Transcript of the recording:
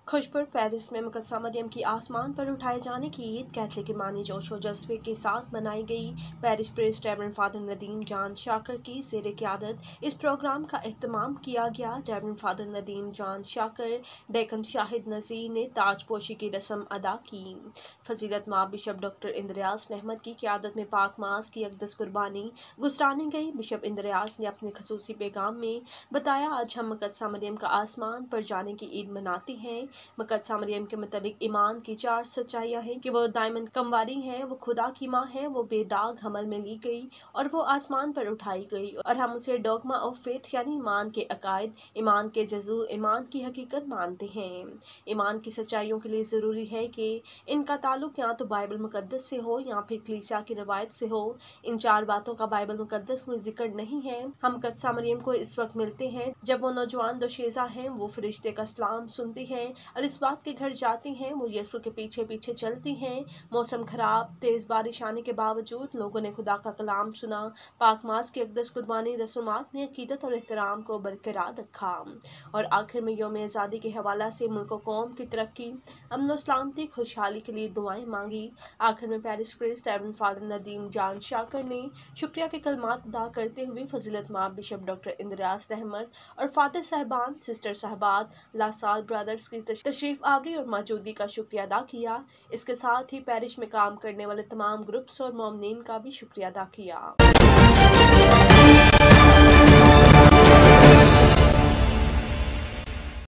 खुशपुर Paris में मुकद्दसा मरियम की आसमान पर उठाए जाने की ईद कैथलिक ईमानी जोश व जज्बे के साथ मनाई गई। Parish priest reverend father Nadeem John Shakir की ज़ेर क़यादत इस प्रोग्राम का एहतमाम किया गया। Reverend father Nadeem John शाकर Deccan Shahid नज़ीर ने ताजपोशी की रस्म अदा की। फजीलत माँ बिशप डॉक्टर इंद्रियास रहमत की क़यादत में पाक मास की अक़दस कुर्बानी गुज़रानी गई। बिशप इंद्रियास ने अपने खसूसी पैगाम में बताया, आज हम मुकद्दसा मरियम का आसमान पर जाने की ईद मनाते हैं। मुकद्दसा मरियम के मुतालिक ईमान की 4 सच्चाइयाँ हैं कि वो दायमन कमवारी हैं, वो खुदा की माँ है, वो बेदाग हमल में ली गई और वो आसमान पर उठाई गई। और हम उसे डॉगमा ऑफ फेथ यानी ईमान के अकायद, ईमान के जज़ू, ईमान की हकीकत मानते हैं। ईमान की सच्चाइयों के लिए ज़रूरी है कि इनका ताल्लुक या तो बाइबल मुकद्दस से हो या फिर कलीसिया की रवायत से हो। इन 4 बातों का बाइबल मुकद्दस में जिक्र नहीं है। हम मुकद्दसा मरियम को इस वक्त मिलते हैं जब वो नौजवान दोशीज़ा हैं, वो फरिश्ते का सलाम सुनती हैं, अलिस्बात के घर जाती हैं, वो यीशु के पीछे पीछे चलती हैं। मौसम खराब, तेज़ बारिश आने के बावजूद लोगों ने खुदा का कलाम सुना। पाक मास की अक़दस कुर्बानी रसूमात में अकीदत और एहतराम को बरकरार रखा। और आखिर में यौम आज़ादी के हवाला से मुल्क व कौम की तरक्की, अमन व सलामती, खुशहाली के लिए दुआएं मांगी। आखिर में parish priest reverend father Nadeem John Shakir ने शुक्रिया के कलमात अदा करते हुए फजीलत माँ बिशप डॉक्टर इंद्रियास रहमत और फादर साहबान, सिस्टर साहबात, लासाल ब्रदर्स की तशरीफ़ आवरी और मौजूदगी का शुक्रिया अदा किया। इसके साथ ही पेरिश में काम करने वाले तमाम ग्रुप्स और मोमिनीन का भी शुक्रिया अदा किया।